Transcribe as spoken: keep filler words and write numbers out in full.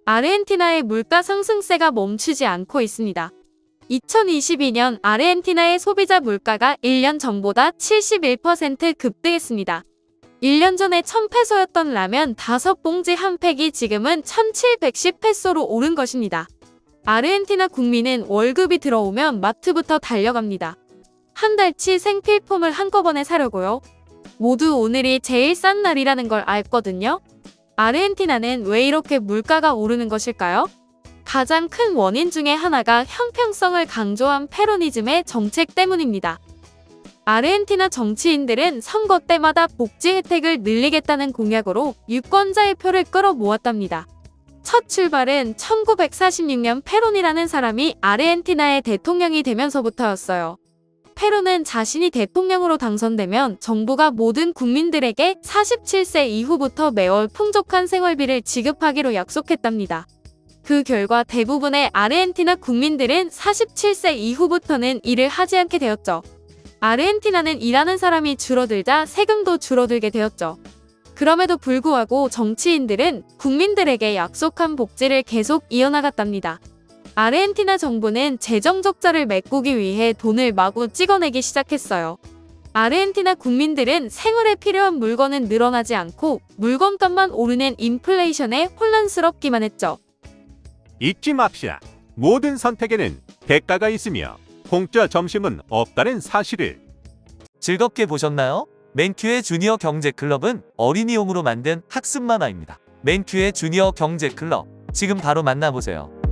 아르헨티나의 물가 상승세가 멈추지 않고 있습니다. 이천이십이 년 아르헨티나의 소비자 물가가 일 년 전보다 칠십일 퍼센트 급등했습니다. 일 년 전에 천 페소였던 라면 다섯 봉지 한 팩이 지금은 천칠백십 페소로 오른 것입니다. 아르헨티나 국민은 월급이 들어오면 마트부터 달려갑니다. 한 달치 생필품을 한꺼번에 사려고요. 모두 오늘이 제일 싼 날이라는 걸 알거든요. 아르헨티나는 왜 이렇게 물가가 오르는 것일까요? 가장 큰 원인 중에 하나가 형평성을 강조한 페로니즘의 정책 때문입니다. 아르헨티나 정치인들은 선거 때마다 복지 혜택을 늘리겠다는 공약으로 유권자의 표를 끌어모았답니다. 첫 출발은 천구백사십육 년 페론이라는 사람이 아르헨티나의 대통령이 되면서부터였어요. 페론은 자신이 대통령으로 당선되면 정부가 모든 국민들에게 사십칠 세 이후부터 매월 풍족한 생활비를 지급하기로 약속했답니다. 그 결과 대부분의 아르헨티나 국민들은 사십칠 세 이후부터는 일을 하지 않게 되었죠. 아르헨티나는 일하는 사람이 줄어들자 세금도 줄어들게 되었죠. 그럼에도 불구하고 정치인들은 국민들에게 약속한 복지를 계속 이어나갔답니다. 아르헨티나 정부는 재정 적자를 메꾸기 위해 돈을 마구 찍어내기 시작했어요. 아르헨티나 국민들은 생활에 필요한 물건은 늘어나지 않고 물건값만 오르는 인플레이션에 혼란스럽기만 했죠. 잊지 맙시다. 모든 선택에는 대가가 있으며 공짜 점심은 없다는 사실을. 즐겁게 보셨나요? 맨큐의 주니어 경제클럽은 어린이용으로 만든 학습 만화입니다. 맨큐의 주니어 경제클럽, 지금 바로 만나보세요.